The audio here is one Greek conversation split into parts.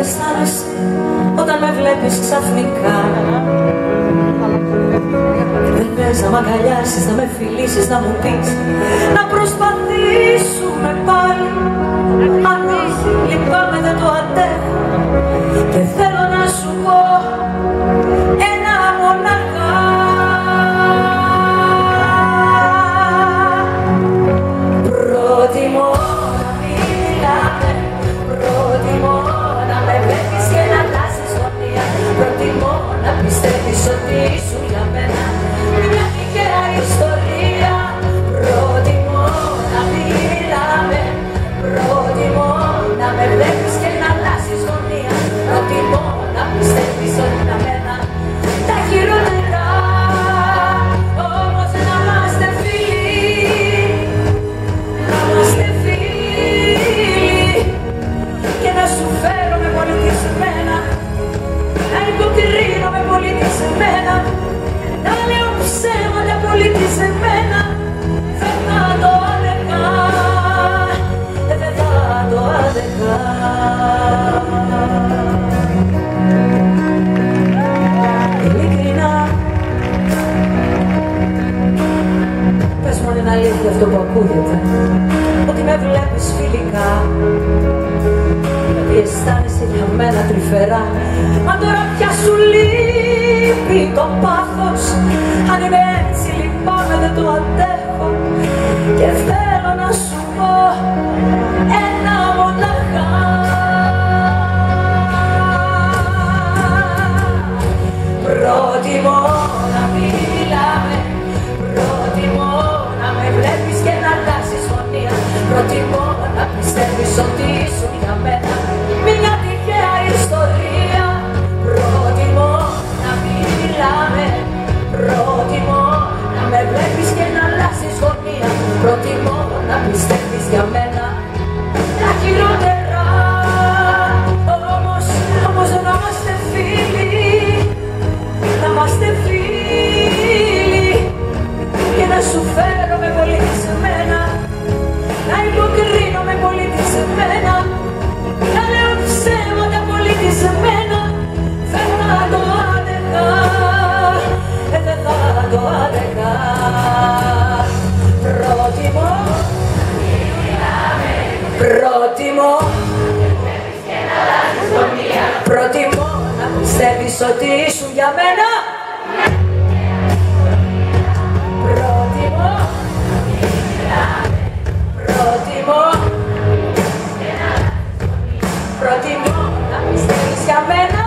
αισθάνεσαι όταν με βλέπεις ξαφνικά. Δεν πες να μ' αγκαλιάσεις, να με φιλήσεις, να μου πεις να προσπαθήσουμε πάλι. Αν όχι, λυπάμαι, δεν το αντέχω και θέλω να σου πω ένα μοναχά. Προτιμώ να μην μιλάμε, προτιμώ να με βλέπεις και να αλλάζεις γωνία. Προτιμώ να πιστεύεις ότι ήσουν για μένα μια τυχαία ιστορία. Προτιμώ να μην μιλάμε, προτιμώ να με βλέπεις και να αλλάζεις γωνία. Προτιμώ να πιστεύεις ότι για μένα τα χειρότερα. Όμως να είμαστε φίλοι, να είμαστε φίλοι και να σου φέρω με πολιτισμένα, να υποκρίνω με πολιτισμένα, να λέω ψέματα πολιτισμένα. Δεν θα το άδεχα, δεν θα το άδεχα. Ειλικρινά, πες μου αν είναι αλήθεια αυτό που ακούγεται, ότι με βλέπεις φιλικά, γιατί αισθάνεσαι για μένα τρυφερά. Μα τώρα πια σου λείπει το πάθος. Αν είμαι έτσι λυπάμαι, δεν το αντέχω και θέλω να σου πω ένα μοναχά. Προτιμώ να μην μιλάμε, προτιμώ να με βλέπεις και να αλλάζεις γωνία. Προτιμώ να πιστεύεις ότι ήσουν για μένα μια τυχαία ιστορία. Προτιμώ να μην μιλάμε, προτιμώ να με βλέπεις και να αλλάζεις γωνία. Προτιμώ να πιστεύεις για μένα τα χειρότερα. Όμως να είμαστε φίλοι, να είμαστε φίλοι και να σου φέρω με πολιτισμένα, να υποκρίνω με πολιτισμένα, να λέω ψέματα πολιτισμένα. Δεν θα το άδεχα, δεν θα το άδεχα. Προτιμώ, προτιμώ, προτιμώ να πιστεύεις ότι ήσουν για μένα. Προτιμώ, προτιμώ, προτιμώ να πιστεύεις για μένα.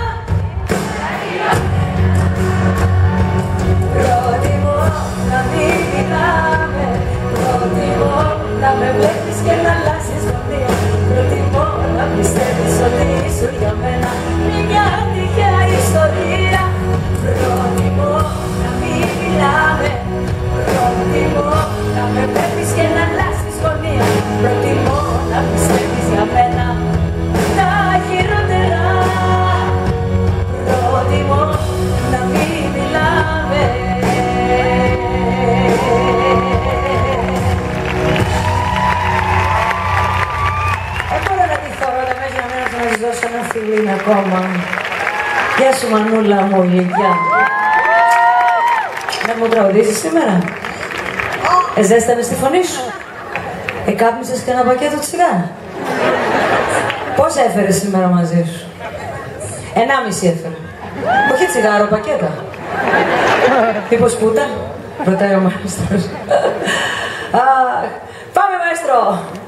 Προτιμώ να μην μιλάμε, προτιμώ να με βλέπεις και να αλλάζεις γωνία. Προτιμώ να πιστεύεις ότι ήσουν για μένα μια τυχαία ιστορία. Προτιμώ να μην μιλάμε, προτιμώ να με βλέπεις και να αλλάζεις γωνία. Προτιμώ να πιστεύεις για μένα τα χειρότερα. Προτιμώ να μην μιλάμε. Τώρα να τη φορώ τα μέσα για μένα να της δώσω ένα φιλί ακόμα. Γεια σου μανούλα μου, γλυκιά. Να μου τραγουδήσεις σήμερα. Ζέστανες τη φωνή σου. Εκάπνισες και ένα πακέτο τσιγάρα. Πόσα έφερες σήμερα μαζί σου? 1,5 έφερα. Όχι τσιγάρο, πακέτα. Μήπως πούτα? Ρωτάει ο μαέστρος. Πάμε μαέστρο!